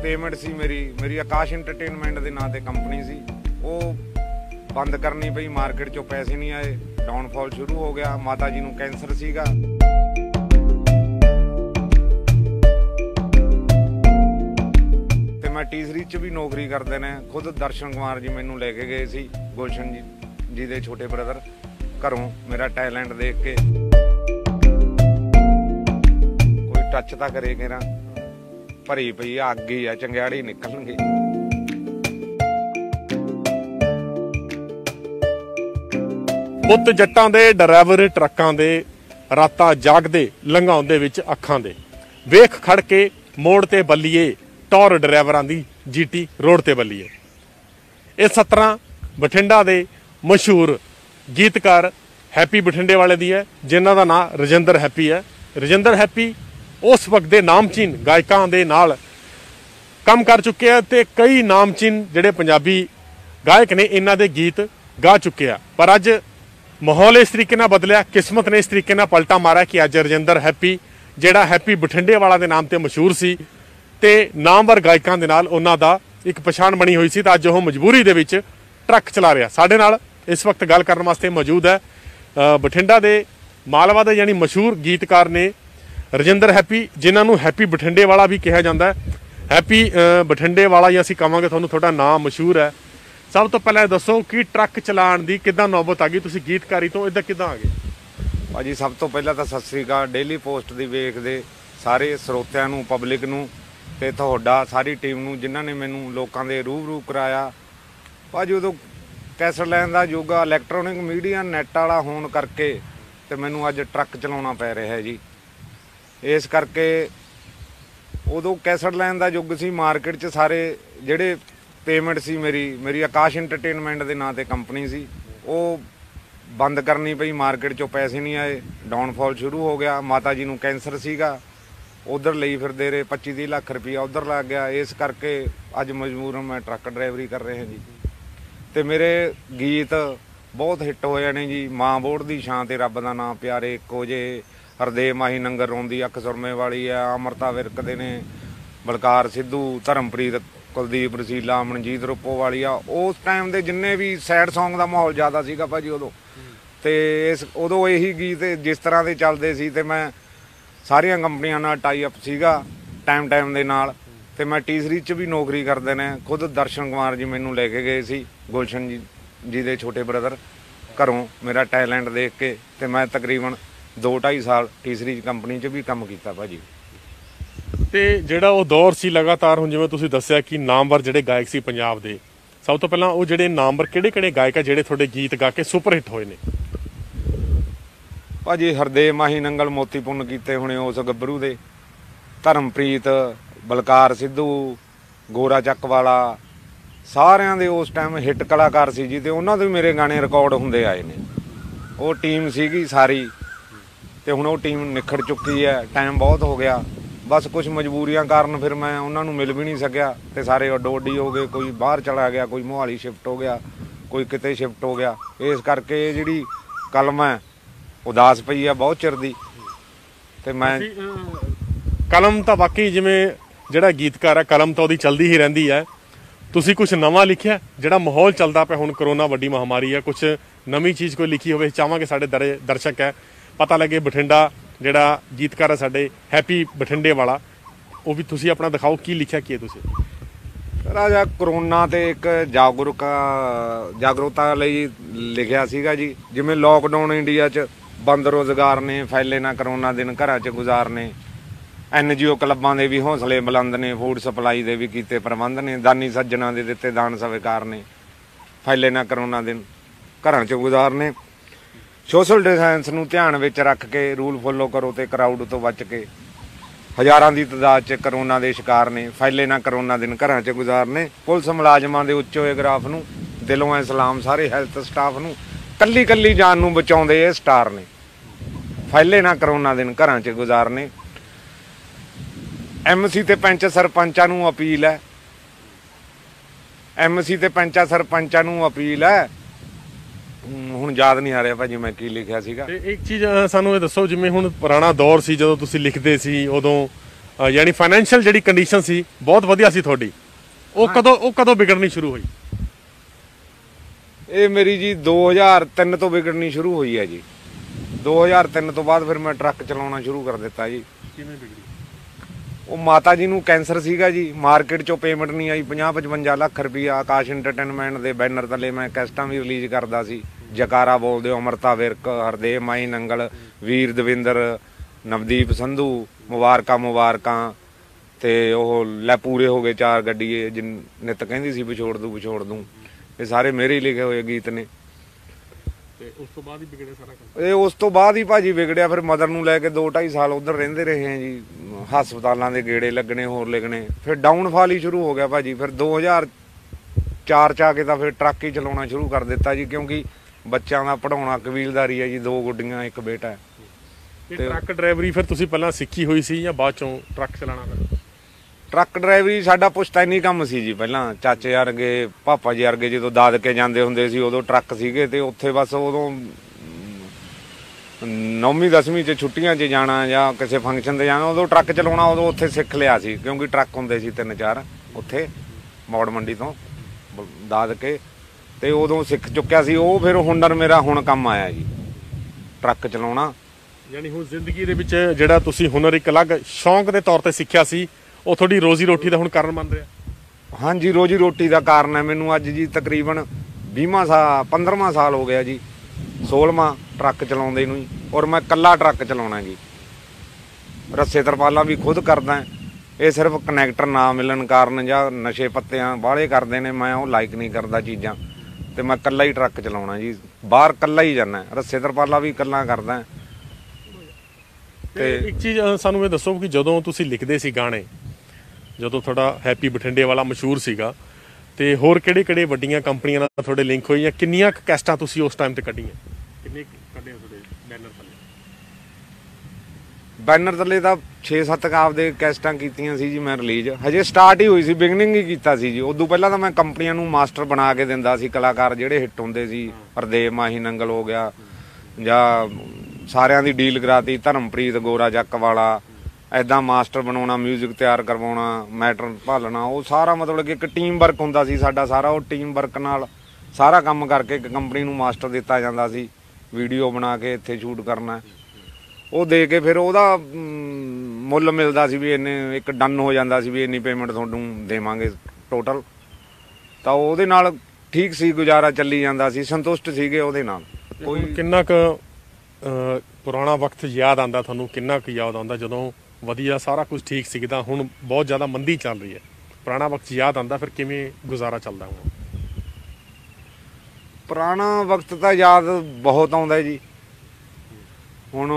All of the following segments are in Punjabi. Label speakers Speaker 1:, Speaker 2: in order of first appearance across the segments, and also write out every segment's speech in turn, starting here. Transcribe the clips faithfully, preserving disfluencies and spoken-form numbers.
Speaker 1: पेमेंट सी मेरी मेरी आकाश एंटरटेनमेंट के नाम से कंपनी सी वो बंद करनी पई। मार्केट चों पैसे नहीं आए, डाउनफॉल शुरू हो गया। माता जी नूं कैंसर सीगा। ते मैं टीसरी च भी नौकरी करते ने। खुद दर्शन कुमार जी मैनू लेके गए सी, गुलशन जी जी दे छोटे ब्रदर घरों मेरा टैलेंट देख के। कोई टच तां करे केरा, भरी पई अग ही आ, चंगियाड़ी निकलणगे।
Speaker 2: ਪੁੱਤ ਜੱਟਾਂ ਦੇ ਡਰਾਈਵਰ ਟਰੱਕਾਂ ਦੇ ਰਾਤਾਂ ਜਾਗਦੇ ਲੰਘਾਉਂਦੇ ਵਿੱਚ ਅੱਖਾਂ ਦੇ ਵੇਖ ਖੜ ਕੇ ਮੋੜ ਤੇ ਬੱਲੀਏ ਟੌਰ ਡਰਾਈਵਰਾਂ ਦੀ ਜੀਟੀ ਰੋਡ ਤੇ ਬੱਲੀਏ। ਇਹ ਸਤਰਾਂ ਬਠਿੰਡਾ ਦੇ ਮਸ਼ਹੂਰ ਗੀਤਕਾਰ ਹੈਪੀ ਬਠਿੰਡੇ ਵਾਲੇ ਦੀ ਹੈ, ਜਿਨ੍ਹਾਂ ਦਾ ਨਾਂ ਰਜਿੰਦਰ ਹੈਪੀ ਹੈ। ਰਜਿੰਦਰ ਹੈਪੀ ਉਸ ਵਕਤ ਦੇ ਨਾਮਚੀਨ ਗਾਇਕਾਂ ਦੇ ਨਾਲ ਕੰਮ ਕਰ ਚੁੱਕੇ ਆ ਤੇ ਕਈ ਨਾਮਚੀਨ ਜਿਹੜੇ ਪੰਜਾਬੀ ਗਾਇਕ ਨੇ ਇਹਨਾਂ ਦੇ ਗੀਤ ਗਾ ਚੁੱਕੇ ਆ। ਪਰ ਅੱਜ ਮਾਹੌਲ ਇਸ ਤਰੀਕੇ ਨਾਲ ਬਦਲਿਆ, ਕਿਸਮਤ ਨੇ ਇਸ ਤਰੀਕੇ ਨਾਲ ਪਲਟਾ ਮਾਰਿਆ ਕਿ ਅੱਜ ਰਜਿੰਦਰ ਹੈਪੀ ਜਿਹੜਾ ਹੈਪੀ ਬਠਿੰਡੇ ਵਾਲਾ ਦੇ ਨਾਮ ਤੇ ਮਸ਼ਹੂਰ ਸੀ ਤੇ ਨਾਮਵਰ ਗਾਇਕਾਂ ਦੇ ਨਾਲ ਉਹਨਾਂ ਦਾ ਇੱਕ ਪਛਾਣ ਬਣੀ ਹੋਈ ਸੀ, ਤਾਂ ਅੱਜ ਉਹ ਮਜਬੂਰੀ ਦੇ ਵਿੱਚ ਟਰੱਕ ਚਲਾ ਰਿਹਾ। ਸਾਡੇ ਨਾਲ ਇਸ ਵਕਤ ਗੱਲ ਕਰਨ ਵਾਸਤੇ ਮੌਜੂਦ ਹੈ ਬਠਿੰਡਾ ਦੇ ਮਾਲਵਾ ਦੇ ਯਾਨੀ ਮਸ਼ਹੂਰ ਗੀਤਕਾਰ ਨੇ ਰਜਿੰਦਰ ਹੈਪੀ, ਜਿਨ੍ਹਾਂ ਨੂੰ ਹੈਪੀ ਬਠਿੰਡੇ ਵਾਲਾ ਵੀ ਕਿਹਾ ਜਾਂਦਾ ਹੈ। ਹੈਪੀ ਬਠਿੰਡੇ ਵਾਲਾ ਹੀ ਅਸੀਂ ਕਹਾਂਗੇ ਤੁਹਾਨੂੰ, ਤੁਹਾਡਾ ਨਾਮ ਮਸ਼ਹੂਰ ਹੈ। ਸਭ ਤੋਂ ਪਹਿਲਾਂ ਦੱਸੋ ਕਿ ਟਰੱਕ ਚਲਾਉਣ ਦੀ ਕਿੱਦਾਂ ਨੌਬਤ ਆ ਗਈ, ਤੁਸੀਂ ਗੀਤਕਾਰੀ ਤੋਂ ਇੱਦਾਂ ਕਿੱਦਾਂ ਆ ਗਏ?
Speaker 1: ਭਾਜੀ ਸਭ ਤੋਂ ਪਹਿਲਾਂ ਤਾਂ ਸਤਿ ਸ੍ਰੀ ਅਕਾਲ। ਡੇਲੀ ਪੋਸਟ ਦੀ ਵੇਖਦੇ ਸਾਰੇ ਸਰੋਤਿਆਂ ਨੂੰ, ਪਬਲਿਕ ਨੂੰ ਤੇ ਤੁਹਾਡਾ ਸਾਰੀ ਟੀਮ ਨੂੰ ਜਿਨ੍ਹਾਂ ਨੇ ਮੈਨੂੰ ਲੋਕਾਂ ਦੇ ਰੂਬਰੂ ਕਰਾਇਆ। ਭਾਜੀ ਉਦੋਂ ਕੈਸਟ ਲੈਣ ਦਾ ਯੁੱਗ ਆ, ਇਲੈਕਟ੍ਰੋਨਿਕ ਮੀਡੀਆ ਨੈੱਟ ਵਾਲਾ ਹੋਣ ਕਰਕੇ ਤੇ ਮੈਨੂੰ ਅੱਜ ਟਰੱਕ ਚਲਾਉਣਾ ਪੈ ਰਿਹਾ ਜੀ। ਇਸ ਕਰਕੇ ਉਦੋਂ ਕੈਸਟ ਲੈਣ ਦਾ ਯੁੱਗ ਸੀ। ਮਾਰਕੀਟ 'ਚ ਸਾਰੇ ਜਿਹੜੇ पेमेंट सी मेरी मेरी आकाश एंटरटेनमेंट के नाम से कंपनी सी वो बंद करनी पई। मार्केट चों पैसे नहीं आए, डाउनफॉल शुरू हो गया। माता जी नूं कैंसर सीगा, उधर लई फिरदे रहे। पच्ची तीह लाख रुपया उधर लग गया। इस करके अज मजबूर मैं ट्रक ड्राइवरी कर रहे हैं जी। तो मेरे गीत बहुत हिट होए ने जी। माँ बोड़ दी छां ते रब दा नाम प्यारे इक्को जे, हरदे माही नंगर रोंदी अख सुरमे वाली है, अमृता विरकदे ने, बलकार सिद्धू, धर्मप्रीत, कुलदीप रसीला, मनजीत रुप्पो वाली आ। उस टाइम के जिन्ने भी सैड सॉन्ग का माहौल ज़्यादा सीगा भाजी उदों। तो इस उदों यही गीत जिस तरह के चलते सी ते मैं सारिया कंपनियां नाल टाई अप सीगा टाइम टाइम दे नाल। ते मैं टीसरी च भी नौकरी करते ने। खुद दर्शन कुमार जी मैनू लेके गए सी, गुलशन जी जी दे छोटे ब्रदर घरों मेरा टैलेंट देख के। ते मैं तकरीबन दो ढाई साल टीसरी कंपनी च भी काम किया भाजी।
Speaker 2: ਤੇ ਜਿਹੜਾ ਉਹ ਦੌਰ ਸੀ ਲਗਾਤਾਰ, ਹੁਣ ਜਿਵੇਂ ਤੁਸੀਂ ਦੱਸਿਆ ਕਿ ਨਾਮਵਰ ਜਿਹੜੇ ਗਾਇਕ ਸੀ ਪੰਜਾਬ ਦੇ, ਸਭ ਤੋਂ ਪਹਿਲਾਂ ਉਹ ਜਿਹੜੇ ਨਾਮਵਰ ਕਿਹੜੇ ਕਿਹੜੇ ਗਾਇਕ ਆ ਜਿਹੜੇ ਤੁਹਾਡੇ ਗੀਤ ਗਾ ਕੇ ਸੁਪਰ ਹਿੱਟ ਹੋਏ ਨੇ?
Speaker 1: ਭਾਜੀ ਹਰਦੇਵ ਮਾਹੀ ਨੰਗਲ ਮੋਤੀ ਪੁੰਨ ਕੀਤੇ ਹੋਣੇ ਉਸ ਗੱਭਰੂ ਦੇ, ਧਰਮਪ੍ਰੀਤ, ਬਲਕਾਰ ਸਿੱਧੂ, ਗੋਰਾ ਚੱਕ ਵਾਲਾ, ਸਾਰਿਆਂ ਦੇ ਉਸ ਟਾਈਮ ਹਿੱਟ ਕਲਾਕਾਰ ਸੀ ਜੀ। ਤੇ ਉਹਨਾਂ ਦੇ ਮੇਰੇ ਗਾਣੇ ਰਿਕਾਰਡ ਹੁੰਦੇ ਆਏ ਨੇ। ਉਹ ਟੀਮ ਸੀਗੀ ਸਾਰੀ, ਤੇ ਹੁਣ ਉਹ ਟੀਮ ਨਿਖੜ ਚੁੱਕੀ ਹੈ। ਟਾਈਮ ਬਹੁਤ ਹੋ ਗਿਆ, बस कुछ मजबूरियां कारण फिर मैं उन्होंने मिल भी नहीं सकिया। तो सारे अड्डो अड्डी हो गए, कोई बाहर चला गया, कोई मोहाली शिफ्ट हो गया, कोई किते शिफ्ट हो गया। इस करके जी कलम है उदास पई है बहुत चिर दी। ते मैं
Speaker 2: कलम तो वाकई जिमें ਜਿਹੜਾ ਗੀਤਕਾਰ ਹੈ ਕਲਮ ਤਾਂ ਉਹਦੀ ਚਲਦੀ ਹੀ ਰਹਿੰਦੀ ਹੈ। ਤੁਸੀਂ ਕੁਝ ਨਵਾਂ ਲਿਖਿਆ ਜਿਹੜਾ ਮਾਹੌਲ ਚੱਲਦਾ ਪਿਆ ਹੁਣ, ਕਰੋਨਾ ਵੱਡੀ ਮਹਾਮਾਰੀ ਹੈ, ਕੁਝ ਨਵੀਂ ਚੀਜ਼ ਕੋਈ ਲਿਖੀ ਹੋਵੇ? ਚਾਹਾਂਗੇ ਸਾਡੇ ਦਰਸ਼ਕ ਹੈ ਪਤਾ ਲੱਗੇ ਬਠਿੰਡਾ ਜਿਹੜਾ ਗੀਤਕਾਰ ਹੈ ਸਾਡੇ ਹੈਪੀ ਬਠਿੰਡੇ ਵਾਲਾ, ਉਹ ਵੀ ਤੁਸੀਂ ਆਪਣਾ ਦਿਖਾਓ ਕੀ ਲਿਖਿਆ ਕੀ ਹੈ ਤੁਸੀਂ?
Speaker 1: ਰਾਜਾ ਕਰੋਨਾ ਤੇ ਇੱਕ ਜਾਗਰੂਕ ਜਾਗਰੂਕਤਾ ਲਈ ਲਿਖਿਆ ਸੀਗਾ ਜੀ। ਜਿਵੇਂ ਲੋਕਡਾਊਨ ਇੰਡੀਆ 'ਚ ਬੰਦ ਰੋਜ਼ਗਾਰ ਨੇ, ਫੈਲੇ ਨਾ ਕਰੋਨਾ ਦਿਨ ਘਰਾਂ 'ਚ ਗੁਜ਼ਾਰਨੇ, ਐਨ ਜੀ ਓ ਕਲੱਬਾਂ ਦੇ ਵੀ ਹੌਸਲੇ ਬੁਲੰਦ ਨੇ, ਫੂਡ ਸਪਲਾਈ ਦੇ ਵੀ ਕੀਤੇ ਪ੍ਰਬੰਧ ਨੇ, ਦਾਨੀ ਸੱਜਣਾ ਦੇ ਦਿੱਤੇ ਦਾਨ ਸਵੀਕਾਰ ਨੇ, ਫੈਲੇ ਨਾ ਕਰੋਨਾ ਦਿਨ ਘਰਾਂ 'ਚ ਗੁਜ਼ਾਰਨੇ। सोशल डिस्टेंस ਨੂੰ ਧਿਆਨ ਵਿੱਚ ਰੱਖ ਕੇ ਰੂਲ ਫੋਲੋ ਕਰੋ ਤੇ ਕਰਾਊਡ ਤੋਂ ਬਚ ਕੇ। ਹਜ਼ਾਰਾਂ ਦੀ ਤਾਦਾਦ 'ਚ ਕਰੋਨਾ ਦੇ ਸ਼ਿਕਾਰ ਨੇ, ਫੈਲੇ ਨਾ ਕਰੋਨਾ ਦਿਨ ਘਰਾਂ 'ਚ ਗੁਜ਼ਾਰਨੇ। ਪੁਲਿਸ ਮੁਲਾਜ਼ਮਾਂ ਦੇ ਉੱਚ ਹੋਏ ਗ੍ਰਾਫ ਨੂੰ ਦਿਲੋਂ ਐ ਸਲਾਮ ਸਾਰੇ ਹੈਲਥ ਸਟਾਫ ਨੂੰ, ਕੱਲੀ ਕੱਲੀ ਜਾਨ ਨੂੰ ਬਚਾਉਂਦੇ ਇਹ ਸਟਾਰ ਨੇ। ਫੈਲੇ ਨਾ ਕਰੋਨਾ ਦਿਨ ਘਰਾਂ 'ਚ ਗੁਜ਼ਾਰਨੇ। ਐਮ ਸੀ ਤੇ ਪੰਚ ਸਰਪੰਚਾਂ ਨੂੰ ਅਪੀਲ ਹੈ, ਐਮ ਸੀ ਤੇ ਪੰਚਾਂ ਸਰਪੰਚਾਂ ਨੂੰ ਅਪੀਲ ਹੈ। ਹੁਣ ਯਾਦ ਨਹੀਂ ਆ ਰਿਹਾ ਭਾਜੀ ਮੈਂ ਕੀ ਲਿਖਿਆ ਸੀਗਾ।
Speaker 2: ਤੇ ਇੱਕ ਚੀਜ਼ ਸਾਨੂੰ ਇਹ ਦੱਸੋ, ਜਿਵੇਂ ਹੁਣ ਪੁਰਾਣਾ ਦੌਰ ਸੀ ਜਦੋਂ ਤੁਸੀਂ ਲਿਖਦੇ ਸੀ, ਉਦੋਂ ਅ, ਯਾਨੀ ਫਾਈਨੈਂਸ਼ੀਅਲ ਜਿਹੜੀ ਕੰਡੀਸ਼ਨ ਸੀ ਬਹੁਤ ਵਧੀਆ ਸੀ ਤੁਹਾਡੀ, ਉਹ ਕਦੋਂ ਉਹ ਕਦੋਂ ਵਿਗੜਨੀ ਸ਼ੁਰੂ ਹੋਈ?
Speaker 1: ਇਹ ਮੇਰੀ ਜੀ ਦੋ ਹਜ਼ਾਰ ਤਿੰਨ ਤੋਂ ਵਿਗੜਨੀ ਸ਼ੁਰੂ ਹੋਈ ਹੈ ਜੀ। ਦੋ ਹਜ਼ਾਰ ਤਿੰਨ ਤੋਂ ਬਾਅਦ ਫਿਰ ਮੈਂ ਟਰੱਕ ਚਲਾਉਣਾ ਸ਼ੁਰੂ ਕਰ ਦਿੱਤਾ ਜੀ।
Speaker 2: ਕਿਵੇਂ ਵਿਗੜੀ?
Speaker 1: ਉਹ ਮਾਤਾ ਜੀ ਨੂੰ ਕੈਂਸਰ ਸੀਗਾ ਜੀ, ਮਾਰਕੀਟ ਚੋਂ ਪੇਮੈਂਟ ਨਹੀਂ ਆਈ, ਪੰਜਾਹ ਪਚਵੰਜਾ ਲੱਖ ਰੁਪਈਆ। ਆਕਾਸ਼ ਐਂਟਰਟੇਨਮੈਂਟ ਦੇ ਬੈਨਰ ਥੱਲੇ ਮੈਂ ਕੈਸਟਾਂ ਵੀ ਰਿਲੀਜ਼ ਕਰਦਾ ਸੀ। ਜਕਾਰਾ ਬੋਲਦੇ ਹੋ, ਅਮਰਤਾ ਵਿਰਕ, ਹਰਦੇਵ ਮਾਈ ਨੰਗਲ, ਵੀਰ ਦਵਿੰਦਰ, ਨਵਦੀਪ ਸੰਧੂ, ਮੁਬਾਰਕਾਂ ਮੁਬਾਰਕਾਂ, ਤੇ ਉਹ ਲੈ ਪੂਰੇ ਹੋ ਗਏ ਚਾਰ ਗੱਡੀਏ, ਜਿਨ ਨਿੱਤ ਕਹਿੰਦੀ ਸੀ ਵਿਛੋੜ ਦੂੰ ਵਿਛੋੜ ਦੂੰ। ਇਹ ਸਾਰੇ ਮੇਰੇ ਹੀ ਲਿਖੇ ਹੋਏ ਗੀਤ ਨੇ।
Speaker 2: ਤੇ ਉਸ ਤੋਂ ਬਾਅਦ ਹੀ ਵਿਗੜਿਆ ਸਾਰਾ ਕੰਮ?
Speaker 1: ਇਹ ਉਸ ਤੋਂ ਬਾਅਦ ਹੀ ਭਾਜੀ ਵਿਗੜਿਆ। ਫਿਰ ਮਦਰ ਨੂੰ ਲੈ ਕੇ ਦੋ ਢਾਈ ਸਾਲ ਉਧਰ ਰਹਿੰਦੇ ਰਹੇ ਆ ਜੀ, ਹਸਪਤਾਲਾਂ ਦੇ ਗੇੜੇ ਲੱਗਣੇ, ਹੋਰ ਲਿਖਣੇ। ਫਿਰ ਡਾਊਨਫਾਲ ਹੀ ਸ਼ੁਰੂ ਹੋ ਗਿਆ ਭਾਜੀ। ਫਿਰ ਦੋ ਹਜ਼ਾਰ ਚਾਰ ਚ ਆ ਕੇ ਤਾਂ ਫਿਰ ਟਰੱਕ ਹੀ ਚਲਾਉਣਾ ਸ਼ੁਰੂ ਕਰ ਦਿੱਤਾ ਜੀ, ਕਿਉਂਕਿ ਬੱਚਿਆਂ ਦਾ ਪੜਾਉਣਾ ਕਬੀਲਦਾਰੀ ਹੈ ਜੀ, ਦੋ ਗੁੱਡੀਆਂ ਇੱਕ ਬੇਟਾ ਹੈ।
Speaker 2: ਇਹ ਟਰੱਕ ਡਰਾਈਵਰੀ ਫਿਰ ਤੁਸੀਂ ਪਹਿਲਾਂ ਸਿੱਖੀ ਹੋਈ ਸੀ ਜਾਂ ਬਾਅਦ ਚੋਂ ਟਰੱਕ ਚਲਾਉਣਾ ਫਿਰ?
Speaker 1: ਟਰੱਕ ਡਰਾਈਵਰੀ ਸਾਡਾ ਪੁਸ਼ਤੈਨੀ ਕੰਮ ਸੀ ਜੀ। ਪਹਿਲਾਂ ਚਾਚੇ ਵਰਗੇ, ਪਾਪਾ ਜੀ ਵਰਗੇ ਜਦੋਂ ਦਾਦਕੇ ਜਾਂਦੇ ਹੁੰਦੇ ਸੀ ਉਦੋਂ ਟਰੱਕ ਸੀਗੇ, ਤੇ ਉੱਥੇ ਬਸ ਉਦੋਂ ਨੌਵੀਂ ਦਸਵੀਂ 'ਚ ਛੁੱਟੀਆਂ 'ਚ ਜਾਣਾ ਜਾਂ ਕਿਸੇ ਫੰਕਸ਼ਨ 'ਤੇ ਜਾਣਾ, ਉਦੋਂ ਟਰੱਕ ਚਲਾਉਣਾ ਉਦੋਂ ਉੱਥੇ ਸਿੱਖ ਲਿਆ ਸੀ, ਕਿਉਂਕਿ ਟਰੱਕ ਹੁੰਦੇ ਸੀ ਤਿੰਨ ਚਾਰ ਉੱਥੇ ਮੌੜ ਮੰਡੀ ਤੋਂ ਦਾਦਕੇ, ਤੇ ਉਦੋਂ ਸਿੱਖ ਚੁੱਕਿਆ ਸੀ ਉਹ। ਫਿਰ ਹੁਨਰ ਮੇਰਾ ਹੁਣ ਕੰਮ ਆਇਆ ਜੀ, ਟਰੱਕ ਚਲਾਉਣਾ।
Speaker 2: ਯਾਨੀ ਹੁਣ ਜ਼ਿੰਦਗੀ ਦੇ ਵਿੱਚ ਜਿਹੜਾ ਤੁਸੀਂ ਹੁਨਰ ਇੱਕ ਅਲੱਗ ਸ਼ੌਂਕ ਦੇ ਤੌਰ ਤੇ ਸਿੱਖਿਆ ਸੀ, ਉਹ ਤੁਹਾਡੀ ਰੋਜ਼ੀ ਰੋਟੀ ਦਾ ਹੁਣ ਕਾਰਨ ਬਣ ਰਿਹਾ?
Speaker 1: ਹਾਂਜੀ, ਰੋਜੀ ਰੋਟੀ ਦਾ ਕਾਰਨ ਹੈ ਮੈਨੂੰ ਅੱਜ ਜੀ। ਤਕਰੀਬਨ ਵੀਹਵਾਂ ਸਾਲ ਪੰਦਰਵਾਂ ਸਾਲ ਹੋ ਗਿਆ ਜੀ, ਸੋਲ੍ਹਵਾਂ ਟਰੱਕ ਚਲਾਉਂਦੇ ਨੂੰ ਹੀ। ਔਰ ਮੈਂ ਇਕੱਲਾ ਟਰੱਕ ਚਲਾਉਣਾ ਜੀ, ਰੱਸੇ ਤਰਪਾਲਾਂ ਵੀ ਖੁਦ ਕਰਦਾ। ਇਹ ਸਿਰਫ ਕਨੈਕਟਰ ਨਾ ਮਿਲਣ ਕਾਰਨ ਜਾਂ ਨਸ਼ੇ ਪੱਤਿਆਂ ਬਾਹਲੇ ਕਰਦੇ ਨੇ, ਮੈਂ ਉਹ ਲਾਈਕ ਨਹੀਂ ਕਰਦਾ ਚੀਜ਼ਾਂ, ਤੇ ਮੈਂ ਇਕੱਲਾ ਹੀ ਟਰੱਕ ਚਲਾਉਣਾ ਜੀ। ਬਾਹਰ ਇਕੱਲਾ ਹੀ ਜਾਂਦਾ, ਰੱਸੇ ਤਰਪਾਲਾਂ ਵੀ ਇਕੱਲਾ ਕਰਦਾ।
Speaker 2: ਤੇ ਇੱਕ ਚੀਜ਼ ਸਾਨੂੰ ਇਹ ਦੱਸੋ ਕਿ ਜਦੋਂ ਤੁਸੀਂ ਲਿਖਦੇ ਸੀ ਗਾਣੇ, ਜਦੋਂ ਤੁਹਾਡਾ ਹੈਪੀ ਬਠਿੰਡੇ ਵਾਲਾ ਮਸ਼ਹੂਰ ਸੀਗਾ, ਤੇ ਹੋਰ ਕਿਹੜੇ ਕਿਹੜੇ ਵੱਡੀਆਂ ਕੰਪਨੀਆਂ ਨਾਲ ਤੁਹਾਡੇ ਲਿੰਕ ਹੋਈ, ਜਾਂ ਕਿੰਨੀਆਂ ਕੈਸਟਾਂ ਤੁਸੀਂ ਉਸ ਟਾਈਮ ਤੇ ਕੱਢੀਆਂ? ਕਿੰਨੇ ਕੱਢੇ ਤੁਹਾਡੇ ਬੈਨਰ ਥੱਲੇ?
Speaker 1: ਬੈਨਰ ਥੱਲੇ ਤਾਂ ਛੇ ਸੱਤ ਕਾਪ ਦੇ ਕੈਸਟਾਂ ਕੀਤੀਆਂ ਸੀ ਜੀ ਮੈਂ ਰਿਲੀਜ਼। ਹਜੇ ਸਟਾਰਟ ਹੀ ਹੋਈ ਸੀ, ਬਿਗਨਿੰਗ ਹੀ ਕੀਤਾ ਸੀ ਜੀ। ਉਦੋਂ ਪਹਿਲਾਂ ਤਾਂ ਮੈਂ ਕੰਪਨੀਆਂ ਨੂੰ ਮਾਸਟਰ ਬਣਾ ਕੇ ਦਿੰਦਾ ਸੀ, ਕਲਾਕਾਰ ਜਿਹੜੇ ਹਿੱਟ ਹੁੰਦੇ ਸੀ, ਹਰਦੇਵ ਮਾਹੀ ਨੰਗਲ ਹੋ ਗਿਆ, ਜਾਂ ਸਾਰਿਆਂ ਦੀ ਡੀਲ ਕਰਾਤੀ, ਧਰਮਪ੍ਰੀਤ ਗੋਰਾ ਜੱਕ ਵਾਲਾ, ਐਦਾਂ ਮਾਸਟਰ ਬਣਾਉਣਾ, ਮਿਊਜ਼ਿਕ ਤਿਆਰ ਕਰਵਾਉਣਾ, ਮੈਟਰ ਭਾਲਣਾ। ਉਹ ਸਾਰਾ ਮਤਲਬ ਕਿ ਇੱਕ ਟੀਮ ਵਰਕ ਹੁੰਦਾ ਸੀ ਸਾਡਾ ਸਾਰਾ। ਉਹ ਟੀਮ ਵਰਕ ਨਾਲ ਸਾਰਾ ਕੰਮ ਕਰਕੇ ਇੱਕ ਕੰਪਨੀ ਨੂੰ ਮਾਸਟਰ ਦਿੱਤਾ ਜਾਂਦਾ ਸੀ, ਵੀਡੀਓ ਬਣਾ ਕੇ ਇੱਥੇ ਸ਼ੂਟ ਕਰਨਾ। ਉਹ ਦੇ ਕੇ ਫਿਰ ਉਹਦਾ ਮੁੱਲ ਮਿਲਦਾ ਸੀ ਵੀ ਇੰਨੇ, ਇੱਕ ਡਨ ਹੋ ਜਾਂਦਾ ਸੀ ਵੀ ਇੰਨੀ ਪੇਮੈਂਟ ਤੁਹਾਨੂੰ ਦੇਵਾਂਗੇ ਟੋਟਲ। ਤਾਂ ਉਹਦੇ ਨਾਲ ਠੀਕ ਸੀ, ਗੁਜ਼ਾਰਾ ਚੱਲੀ ਜਾਂਦਾ ਸੀ, ਸੰਤੁਸ਼ਟ ਸੀਗੇ ਉਹਦੇ ਨਾਲ।
Speaker 2: ਕੋਈ ਕਿੰਨਾ ਕੁ ਪੁਰਾਣਾ ਵਕਤ ਯਾਦ ਆਉਂਦਾ ਤੁਹਾਨੂੰ? ਕਿੰਨਾ ਕੁ ਯਾਦ ਆਉਂਦਾ ਜਦੋਂ ਵਧੀਆ ਸਾਰਾ ਕੁਝ ਠੀਕ ਸੀ, ਤਾਂ ਹੁਣ ਬਹੁਤ ਜ਼ਿਆਦਾ ਮੰਦੀ ਚੱਲ ਰਹੀ ਹੈ? ਪੁਰਾਣਾ ਵਕਤ ਯਾਦ ਆਉਂਦਾ, ਫਿਰ ਕਿਵੇਂ ਗੁਜ਼ਾਰਾ ਚੱਲਦਾ ਹੁਣ?
Speaker 1: ਪੁਰਾਣਾ ਵਕਤ ਤਾਂ ਯਾਦ ਬਹੁਤ ਆਉਂਦਾ ਜੀ। ਹੁਣ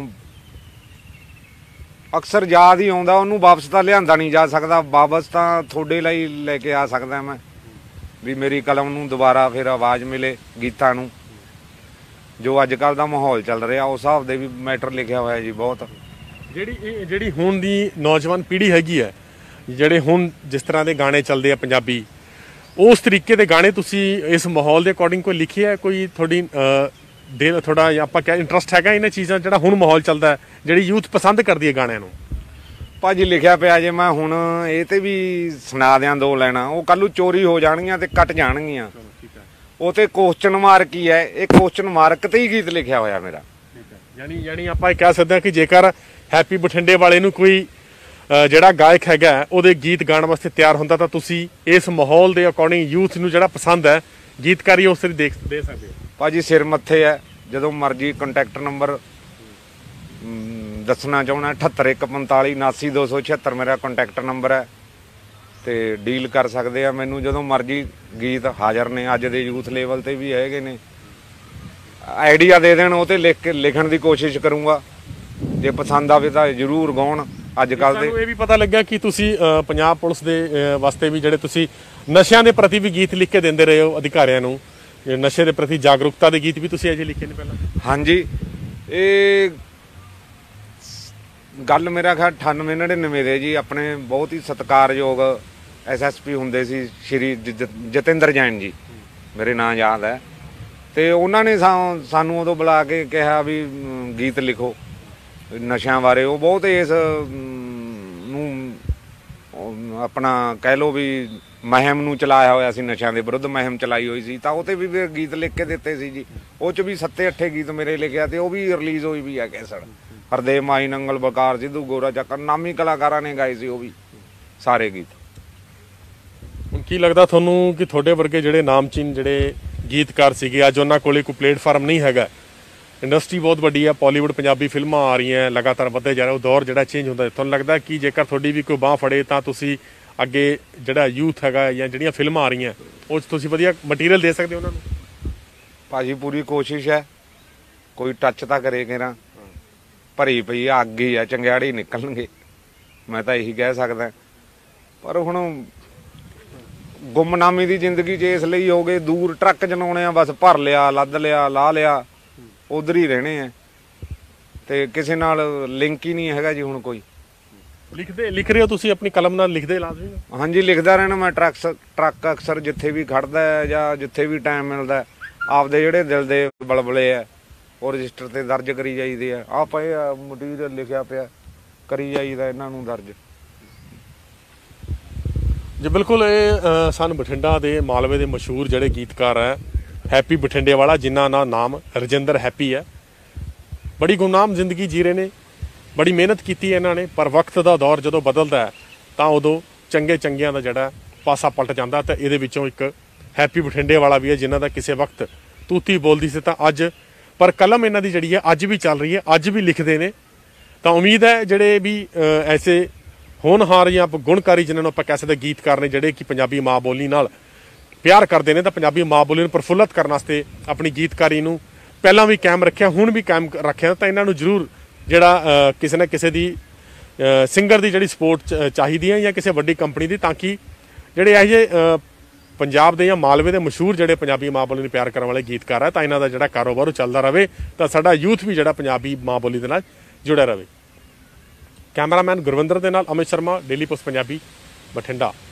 Speaker 1: ਅਕਸਰ ਯਾਦ ਹੀ ਆਉਂਦਾ, ਉਹਨੂੰ ਵਾਪਸ ਤਾਂ ਲਿਆਂਦਾ ਨਹੀਂ ਜਾ ਸਕਦਾ। ਵਾਪਸ ਤਾਂ ਤੁਹਾਡੇ ਲਈ ਲੈ ਕੇ ਆ ਸਕਦਾ ਮੈਂ, ਵੀ ਮੇਰੀ ਕਲਮ ਨੂੰ ਦੁਬਾਰਾ ਫਿਰ ਆਵਾਜ਼ ਮਿਲੇ, ਗੀਤਾਂ ਨੂੰ। ਜੋ ਅੱਜ ਕੱਲ੍ਹ ਦਾ ਮਾਹੌਲ ਚੱਲ ਰਿਹਾ ਉਸ ਹਿਸਾਬ ਦੇ ਵੀ ਮੈਟਰ ਲਿਖਿਆ ਹੋਇਆ ਜੀ ਬਹੁਤ।
Speaker 2: ਜਿਹੜੀ ਇਹ ਜਿਹੜੀ ਹੁਣ ਦੀ ਨੌਜਵਾਨ ਪੀੜ੍ਹੀ ਹੈਗੀ ਹੈ, ਜਿਹੜੇ ਹੁਣ ਜਿਸ ਤਰ੍ਹਾਂ ਦੇ ਗਾਣੇ ਚੱਲਦੇ ਆ ਪੰਜਾਬੀ, ਉਸ ਤਰੀਕੇ ਦੇ ਗਾਣੇ ਤੁਸੀਂ ਇਸ ਮਾਹੌਲ ਦੇ ਅਕੋਰਡਿੰਗ ਕੋਈ ਲਿਖੇ ਹੈ? ਕੋਈ ਤੁਹਾਡੀ ਦਿਲ ਥੋੜਾ ਆਪਾਂ ਕਿਹਾ ਇੰਟਰਸਟ ਹੈਗਾ ਇਹਨਾਂ ਚੀਜ਼ਾਂ, ਜਿਹੜਾ ਹੁਣ ਮਾਹੌਲ ਚੱਲਦਾ, ਜਿਹੜੀ ਯੂਥ ਪਸੰਦ ਕਰਦੀ ਹੈ ਗਾਣਿਆਂ ਨੂੰ?
Speaker 1: ਭਾਜੀ ਲਿਖਿਆ ਪਿਆ ਜੇ, ਮੈਂ ਹੁਣ ਇਹ ਤੇ ਵੀ ਸੁਣਾ ਦਿਆਂ ਦੋ ਲੈਣਾ, ਉਹ ਕੱਲ੍ਹ ਨੂੰ ਚੋਰੀ ਹੋ ਜਾਣਗੀਆਂ ਤੇ ਕੱਟ ਜਾਣਗੀਆਂ। ਉਹ ਤੇ ਕੁਐਸਚਨ ਮਾਰਕ ਹੀ ਹੈ, ਇਹ ਕੁਐਸਚਨ ਮਾਰਕ ਤੇ ਹੀ ਗੀਤ ਲਿਖਿਆ ਹੋਇਆ ਮੇਰਾ।
Speaker 2: ਯਾਨੀ ਯਾਨੀ ਆਪਾਂ ਇਹ ਕਹਿ ਸਕਦੇ ਹਾਂ ਕਿ ਜੇਕਰ ਹੈਪੀ ਬਠਿੰਡੇ ਵਾਲੇ ਨੂੰ ਕੋਈ ਜਿਹੜਾ ਗਾਇਕ ਹੈਗਾ ਉਹਦੇ ਗੀਤ ਗਾਉਣ ਵਾਸਤੇ ਤਿਆਰ ਹੁੰਦਾ, ਤਾਂ ਤੁਸੀਂ ਇਸ ਮਾਹੌਲ ਦੇ ਅਕੋਰਡਿੰਗ ਯੂਥ ਨੂੰ ਜਿਹੜਾ ਪਸੰਦ ਹੈ ਗੀਤਕਾਰੀ ਉਸ ਤਰੀ ਦੇਖ ਦੇ ਸਕਦੇ ਹੋ।
Speaker 1: ਭਾਜੀ ਸਿਰ ਮੱਥੇ ਹੈ, ਜਦੋਂ ਮਰਜੀ ਕੰਟੈਕਟ ਨੰਬਰ ਦੱਸਣਾ ਚਾਹੁੰਦਾ, ਅਠੱਤਰ ਇੱਕ ਪੰਤਾਲੀ ਉਨਾਸੀ ਦੋ ਸੌ ਛਿਹੱਤਰ ਮੇਰਾ ਕੰਟੈਕਟ ਨੰਬਰ ਹੈ, ਤੇ ਡੀਲ ਕਰ ਸਕਦੇ ਆ ਮੈਨੂੰ ਜਦੋਂ ਮਰਜੀ। ਗੀਤ ਹਾਜ਼ਰ ਨੇ, ਅੱਜ ਦੇ ਯੂਥ ਲੈਵਲ ਤੇ ਵੀ ਹੈਗੇ ਨੇ। ਆਈਡੀਆ ਦੇ ਦੇਣ, ਉਹ ਤੇ ਲਿਖ ਕੇ ਲਿਖਣ ਦੀ ਕੋਸ਼ਿਸ਼ ਕਰੂੰਗਾ, ਜੇ ਪਸੰਦ ਆਵੇ ਤਾਂ ਜ਼ਰੂਰ ਗਾਉਣ। ਅੱਜ ਕੱਲ੍ਹ ਦੇ
Speaker 2: ਇਹ ਵੀ ਪਤਾ ਲੱਗਿਆ ਕਿ ਤੁਸੀਂ ਪੰਜਾਬ ਪੁਲਿਸ ਦੇ ਵਾਸਤੇ ਵੀ ਜਿਹੜੇ ਤੁਸੀਂ ਨਸ਼ਿਆਂ ਦੇ ਪ੍ਰਤੀ ਵੀ ਗੀਤ ਲਿਖ ਕੇ ਦਿੰਦੇ ਰਹੇ ਹੋ ਅਧਿਕਾਰੀਆਂ ਨੂੰ, ਨਸ਼ੇ ਦੇ ਪ੍ਰਤੀ ਜਾਗਰੂਕਤਾ ਦੇ ਗੀਤ ਵੀ ਤੁਸੀਂ ਅਜੇ ਲਿਖੇ ਨੇ ਪਹਿਲਾਂ? ਹਾਂਜੀ, ਇਹ
Speaker 1: ਗੱਲ ਮੇਰਾ ਖਿਆਲ ਅਠਾਨਵੇਂ ਨੜਿਨਵੇਂ ਦੇ ਜੀ। ਆਪਣੇ ਬਹੁਤ ਹੀ ਸਤਿਕਾਰਯੋਗ ਐਸ ਐਸ ਪੀ ਹੁੰਦੇ ਸੀ ਸ਼੍ਰੀ ਜਤਿੰਦਰ ਜੈਨ ਜੀ, ਮੇਰੇ ਨਾਂ ਯਾਦ ਹੈ। ਤੇ ਉਹਨਾਂ ਨੇ ਸਾਨੂੰ ਉਦੋਂ ਬੁਲਾ ਕੇ ਕਿਹਾ ਵੀ ਗੀਤ ਲਿਖੋ ਨਸ਼ਿਆਂ ਬਾਰੇ। ਉਹ ਬਹੁਤ ਇਸ ਨੂੰ ਉਹ ਆਪਣਾ ਕਹਿ ਲਓ ਵੀ ਮੁਹਿੰਮ ਨੂੰ ਚਲਾਇਆ ਹੋਇਆ ਸੀ, ਨਸ਼ਿਆਂ ਦੇ ਵਿਰੁੱਧ ਮੁਹਿੰਮ ਚਲਾਈ ਹੋਈ ਸੀ, ਤਾਂ ਉਹ 'ਤੇ ਵੀ ਫਿਰ ਗੀਤ ਲਿਖ ਕੇ ਦਿੱਤੇ ਸੀ ਜੀ। ਉਹ 'ਚ ਵੀ ਸੱਤੇ ਅੱਠੇ ਗੀਤ ਮੇਰੇ ਲਿਖਿਆ ਤੇ ਉਹ ਵੀ ਰਿਲੀਜ਼ ਹੋਈ ਵੀ ਆ ਕੈਸਟ। ਹਰਦੇਵ ਮਾਈ ਨੰਗਲ, ਬਕਾਰ ਸਿੱਧੂ, ਗੋਰਾ ਚੱਕਰ, ਨਾਮੀ ਕਲਾਕਾਰਾਂ ਨੇ ਗਾਏ ਸੀ ਉਹ ਵੀ ਸਾਰੇ ਗੀਤ।
Speaker 2: ਹੁਣ ਕੀ ਲੱਗਦਾ ਤੁਹਾਨੂੰ ਕਿ ਤੁਹਾਡੇ ਵਰਗੇ ਜਿਹੜੇ ਨਾਮਚੀਨ ਜਿਹੜੇ ਗੀਤਕਾਰ ਸੀਗੇ ਅੱਜ ਉਹਨਾਂ ਕੋਲੇ ਕੋਈ ਪਲੇਟਫਾਰਮ ਨਹੀਂ ਹੈਗਾ? ਇੰਡਸਟਰੀ ਬਹੁਤ ਵੱਡੀ ਹੈ, ਬਾਲੀਵੁੱਡ ਪੰਜਾਬੀ ਫਿਲਮਾਂ ਆ ਰਹੀਆਂ ਲਗਾਤਾਰ ਵੱਧਦੇ ਜਾ ਰਹੇ, ਉਹ ਦੌਰ ਜਿਹੜਾ ਚੇਂਜ ਹੁੰਦਾ, ਤੁਹਾਨੂੰ ਲੱਗਦਾ ਕਿ ਜੇਕਰ ਤੁਹਾਡੀ ਵੀ ਕੋਈ ਬਾਂਹ ਫੜੇ ਤਾਂ ਤੁਸੀਂ ਅੱਗੇ ਜਿਹੜਾ ਯੂਥ ਹੈਗਾ ਜਾਂ ਜਿਹੜੀਆਂ ਫਿਲਮਾਂ ਆ ਰਹੀਆਂ ਉਹ 'ਚ ਤੁਸੀਂ ਵਧੀਆ ਮਟੀਰੀਅਲ ਦੇ ਸਕਦੇ ਹੋ ਉਹਨਾਂ ਨੂੰ?
Speaker 1: ਭਾਜੀ ਪੂਰੀ ਕੋਸ਼ਿਸ਼ ਹੈ, ਕੋਈ ਟੱਚ ਤਾਂ ਕਰੇ ਕਿਹੜਾ, ਭਰੀ ਪਈ ਆ, ਅੱਗ ਹੀ ਆ, ਚੰਗਿਆੜੇ ਨਿਕਲਣਗੇ, ਮੈਂ ਤਾਂ ਇਹੀ ਕਹਿ ਸਕਦਾ। ਪਰ ਹੁਣ ਗੁੰਮਨਾਮੀ ਦੀ ਜ਼ਿੰਦਗੀ 'ਚ ਇਸ ਲਈ ਹੋ ਗਏ, ਦੂਰ ਟਰੱਕ ਚਲਾਉਣੇ ਆ, ਬਸ ਭਰ ਲਿਆ, ਲੱਦ ਲਿਆ, ਲਾ ਲਿਆ, ਉਧਰ ਹੀ ਰਹਿਣੇ ਆ, ਤੇ ਕਿਸੇ ਨਾਲ ਲਿੰਕ ਹੀ ਨਹੀਂ ਹੈਗਾ ਜੀ ਹੁਣ ਕੋਈ।
Speaker 2: ਲਿਖਦੇ ਲਿਖ ਰਹੇ ਹੋ ਤੁਸੀਂ ਆਪਣੀ ਕਲਮ ਨਾਲ, ਲਿਖਦੇ ਲਾਜ਼ਮੀ?
Speaker 1: ਹਾਂਜੀ ਲਿਖਦਾ ਰਹਿਣਾ ਮੈਂ। ਟਰੱਕ ਟਰੱਕ ਅਕਸਰ ਜਿੱਥੇ ਵੀ ਖੜਦਾ ਹੈ ਜਾਂ ਜਿੱਥੇ ਵੀ ਟਾਈਮ ਮਿਲਦਾ, ਆਪਦੇ ਜਿਹੜੇ ਦਿਲ ਦੇ ਬਲਬਲੇ ਆ ਉਹ ਰਜਿਸਟਰ ਤੇ ਦਰਜ ਕਰੀ ਜਾਈਦੇ ਆ। ਆ ਪਏ ਆ ਮਟੀਰੀਅਲ ਲਿਖਿਆ ਪਿਆ, ਕਰੀ ਜਾਈਦਾ ਇਹਨਾਂ ਨੂੰ ਦਰਜ।
Speaker 2: ਜੀ ਬਿਲਕੁਲ, ਇਹ ਸਨ ਬਠਿੰਡਾ ਦੇ ਮਾਲਵੇ ਦੇ ਮਸ਼ਹੂਰ ਜਿਹੜੇ ਗੀਤਕਾਰ ਹੈ ਹੈਪੀ ਬਠਿੰਡੇ ਵਾਲਾ, ਜਿਨ੍ਹਾਂ ਦਾ ਨਾਮ ਰਜਿੰਦਰ ਹੈਪੀ ਹੈ। ਬੜੀ ਗੁਮਨਾਮ ਜ਼ਿੰਦਗੀ ਜੀ ਰਹੇ ਨੇ, ਬੜੀ ਮਿਹਨਤ ਕੀਤੀ ਹੈ ਇਹਨਾਂ ਨੇ, ਪਰ ਵਕਤ ਦਾ ਦੌਰ ਜਦੋਂ ਬਦਲਦਾ ਹੈ ਤਾਂ ਉਦੋਂ ਚੰਗੇ ਚੰਗਿਆਂ ਦਾ ਜਿਹੜਾ ਪਾਸਾ ਪਲਟ ਜਾਂਦਾ। ਤਾਂ ਇਹਦੇ ਵਿੱਚੋਂ ਇੱਕ ਹੈਪੀ ਬਠਿੰਡੇ ਵਾਲਾ ਵੀ ਹੈ, ਜਿਨ੍ਹਾਂ ਦਾ ਕਿਸੇ ਵਕਤ ਤੂਤੀ ਬੋਲਦੀ ਸੀ ਤਾਂ ਅੱਜ ਪਰ ਕਲਮ ਇਹਨਾਂ ਦੀ ਜਿਹੜੀ ਹੈ ਅੱਜ ਵੀ ਚੱਲ ਰਹੀ ਹੈ, ਅੱਜ ਵੀ ਲਿਖਦੇ ਨੇ। ਤਾਂ ਉਮੀਦ ਹੈ ਜਿਹੜੇ ਵੀ ਐਸੇ ਹੋਣਹਾਰ ਜਾਂ ਗੁਣਕਾਰੀ ਜਿਨ੍ਹਾਂ ਨੂੰ ਆਪਾਂ ਕਹਿ ਸਕਦੇ ਗੀਤਕਾਰ ਨੇ, ਜਿਹੜੇ ਕਿ ਪੰਜਾਬੀ ਮਾਂ ਬੋਲੀ ਨਾਲ ਪਿਆਰ ਕਰਦੇ ਨੇ, ਤਾਂ ਪੰਜਾਬੀ ਮਾਂ ਬੋਲੀ ਨੂੰ ਪ੍ਰਫੁੱਲਤ ਕਰਨ ਵਾਸਤੇ ਆਪਣੀ ਗੀਤਕਾਰੀ ਨੂੰ ਪਹਿਲਾਂ ਵੀ ਕਾਇਮ ਰੱਖਿਆ, ਹੁਣ ਵੀ ਕਾਇਮ ਰੱਖਿਆ, ਤਾਂ ਇਹਨਾਂ ਨੂੰ ਜ਼ਰੂਰ ਜਿਹੜਾ ਕਿਸੇ ਨਾ ਕਿਸੇ ਦੀ ਸਿੰਗਰ ਦੀ ਜਿਹੜੀ ਸਪੋਰਟ ਚਾਹੀਦੀ ਹੈ ਜਾਂ ਕਿਸੇ ਵੱਡੀ ਕੰਪਨੀ ਦੀ, ਤਾਂ ਕਿ ਜਿਹੜੇ ਇਹੋ ਜਿਹੇ ਪੰਜਾਬ ਦੇ ਜਾਂ ਮਾਲਵੇ ਦੇ ਮਸ਼ਹੂਰ ਜਿਹੜੇ ਪੰਜਾਬੀ ਮਾਂ ਬੋਲੀ ਨੂੰ ਪਿਆਰ ਕਰਨ ਵਾਲੇ ਗੀਤਕਾਰ ਹੈ, ਤਾਂ ਇਹਨਾਂ ਦਾ ਜਿਹੜਾ ਕਾਰੋਬਾਰ ਉਹ ਚੱਲਦਾ ਰਹੇ, ਤਾਂ ਸਾਡਾ ਯੂਥ ਵੀ ਜਿਹੜਾ ਪੰਜਾਬੀ ਮਾਂ ਬੋਲੀ ਦੇ ਨਾਲ ਜੁੜਿਆ ਰਹੇ। ਕੈਮਰਾਮੈਨ ਗੁਰਵਿੰਦਰ ਦੇ ਨਾਲ ਅਮਿਤ ਸ਼ਰਮਾ, ਡੇਲੀ ਪੋਸਟ ਪੰਜਾਬੀ, ਬਠਿੰਡਾ।